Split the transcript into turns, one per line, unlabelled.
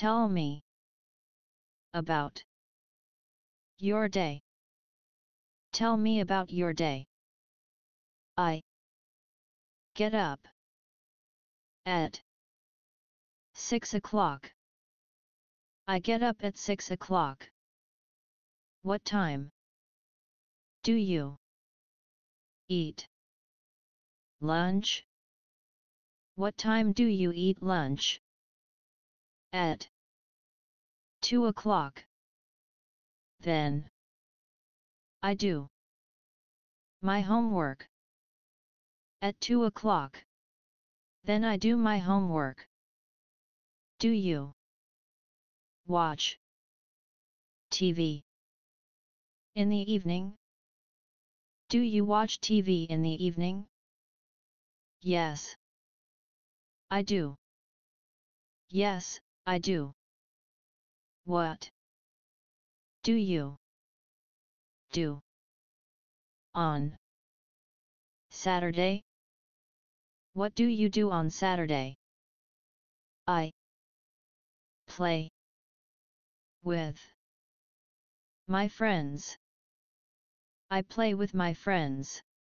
Tell me about your day. Tell me about your day. I get up at 6 o'clock. I get up at 6 o'clock. What time do you eat lunch? What time do you eat lunch? At 2 o'clock. Then I do my homework. At 2 o'clock. Then I do my homework. Do you watch TV in the evening? Do you watch TV in the evening? Yes, I do. Yes, I do. What do you do on Saturday? What do you do on Saturday? I play with my friends. I play with my friends.